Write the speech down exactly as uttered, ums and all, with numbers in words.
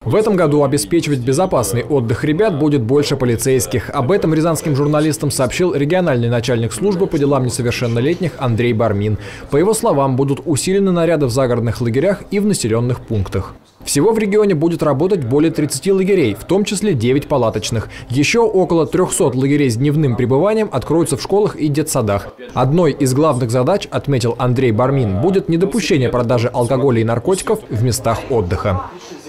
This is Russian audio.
В этом году обеспечивать безопасный отдых ребят будет больше полицейских. Об этом рязанским журналистам сообщил региональный начальник службы по делам несовершеннолетних Андрей Бармин. По его словам, будут усилены наряды в загородных лагерях и в населенных пунктах. Всего в регионе будет работать более тридцати лагерей, в том числе девять палаточных. Еще около трёхсот лагерей с дневным пребыванием откроются в школах и детсадах. Одной из главных задач, отметил Андрей Бармин, будет недопущение продажи алкоголя и наркотиков в местах отдыха.